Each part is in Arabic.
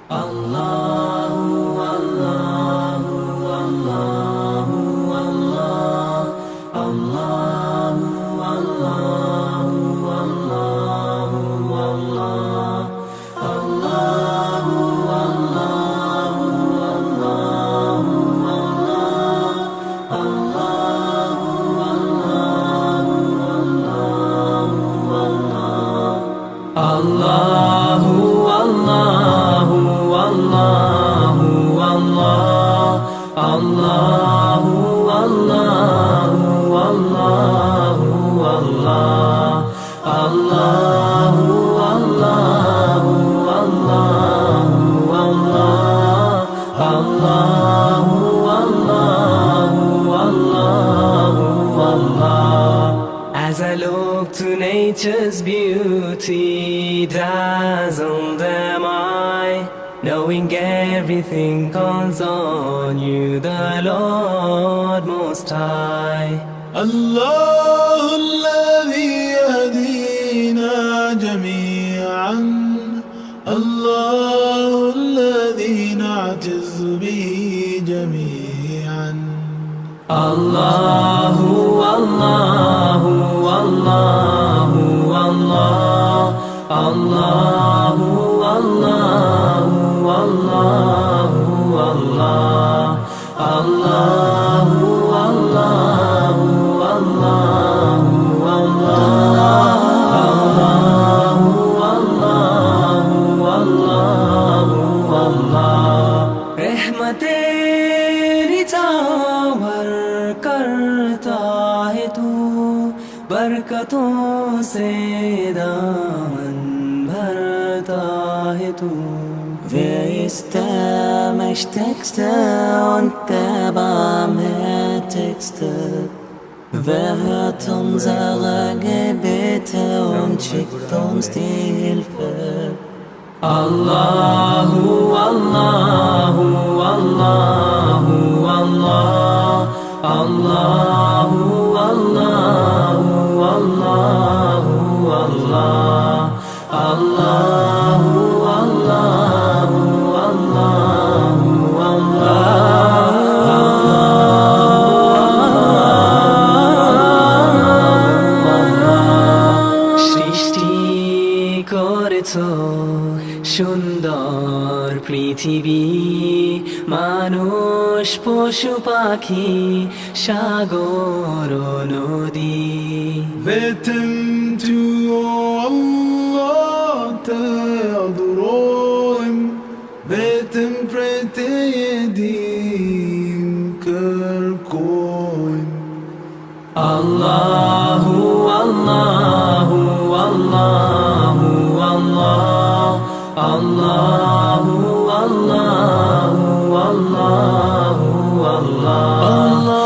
الله الله الله الله الله الله الله الله الله As I look to nature's beauty, dazzled am I, knowing everything calls on you, the Lord Most High. الله الذي يهدينا جميعا، الله الذي نعتز به جميعا. الله الله الله الله الله الله الله الله الله तेरी छावर करता है तू, बरकतों से दामन भरता है तू. Wer ist der Mächtigste und der Barmherzigste? Wer hört unsere Gebete und schickt uns die Hilfe? Allahu Allahu Allahu Allah Allahu Allahu Allahu Allah Allahu Allahu Allahu Allah. সৃষ্টি করেছো সুন্দর পৃথিবী, মানুষ পশু পাখি সাগর নদী. Beten du, Allah, te adorerar. Beten pretedim kerkoim. Allahu Allahu Allahu Allah Allahu Allahu Allahu Allah.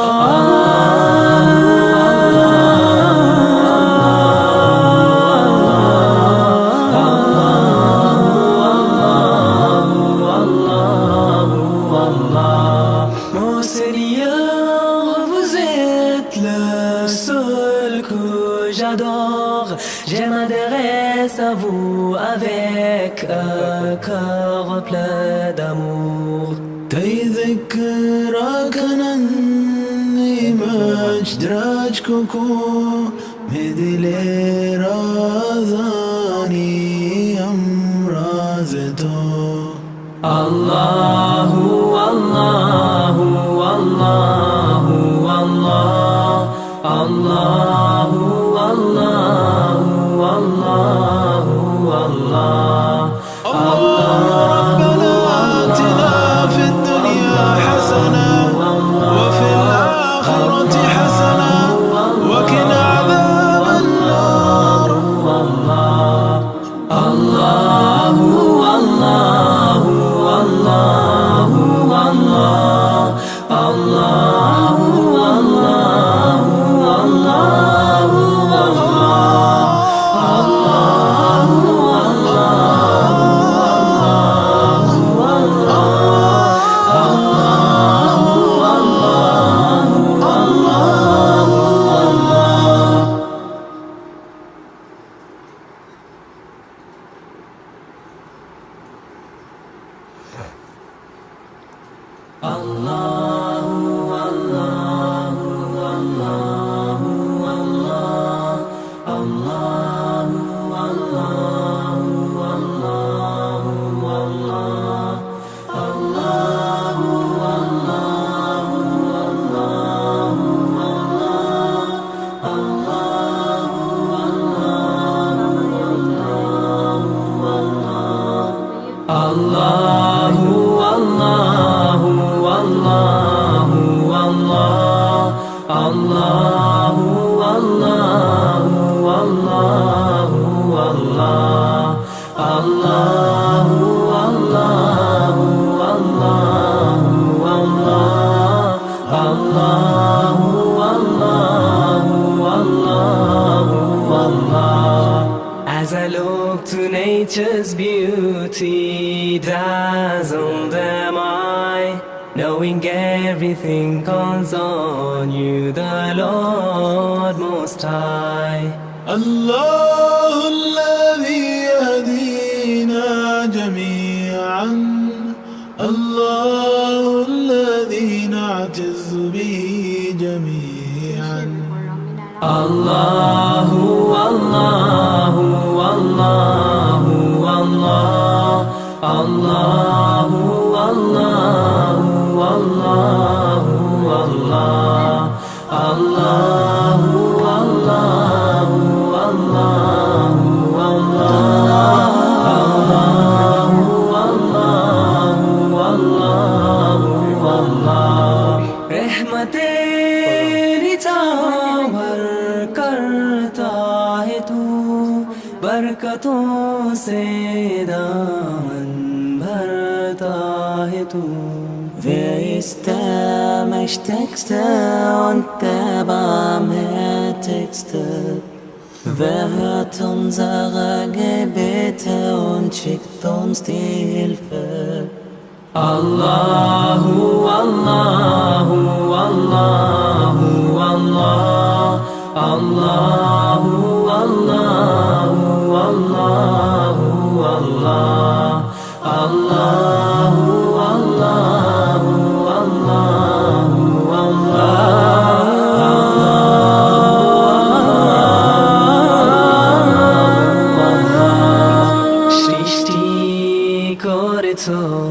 Mon Seigneur, vous êtes le seul que j'adore. Je m'adresse à vous avec un cœur plein d'amour. تذكرك أنني مجد راجككو مثل رازاني أمرازتو. Allahu Allahu Allahu Allah Allahu Allahu Allahu Allah. ربنا آتنا في الدنيا حسنة وفي الآخرة حسنة وقنا عذاب النار. As I look to nature's beauty, dazzled am I, knowing everything calls on you, the Lord Most High. الله الذي يهدينا جميعا، الله الذي نعتز به جميعا. الله والله والله والله الله والله والله والله الله والله والله والله والله والله रहमतेरी छावर करता है तू, बरकतों से दामन भरता है तू. Wer ist der Mächtigste und der Barmherzigste? Wer hört unsere Gebete und schickt uns die Hilfe? Allahu Allahu Allahu Allah, Allahu Allahu Allahu Allah, Allahu Allahu Allahu Allah. সৃষ্টি করেছ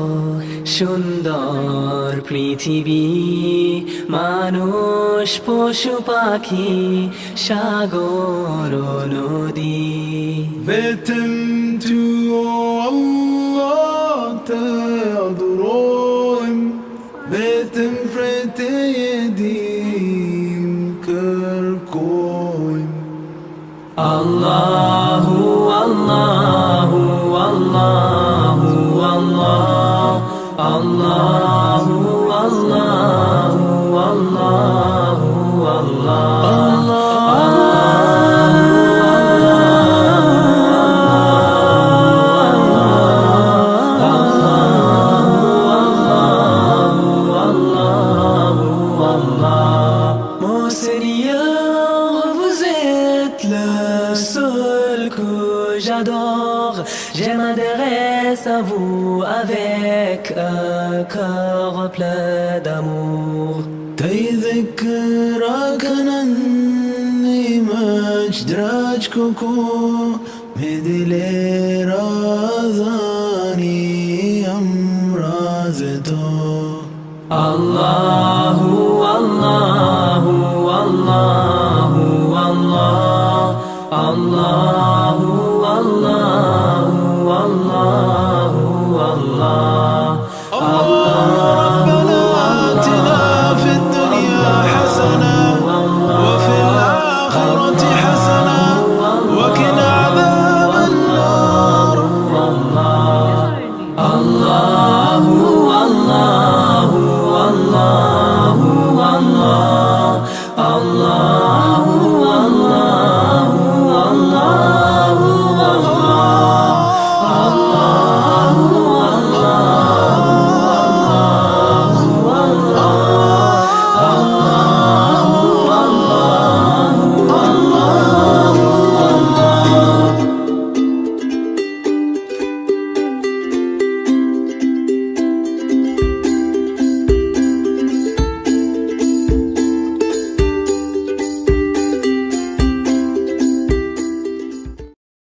সুন্দর পৃথিবী, মানুষ পশু পাখি সাগর নদী. Beten tu Allah te adorim, beten prete yedim kerkoim. Allahu Allahu Allahu Allah, Allahu Allahu Allahu Allah. Mon Seigneur, vous êtes le seul que j'adore. Je m'adresse à vous avec un cœur plein d'amour. تذكرك أني مجدرج كوكو مدلي رازاني أمرازتو. Allahu Allahu Allahu Allah, Allahu Allahu Allahu Allah, Allah.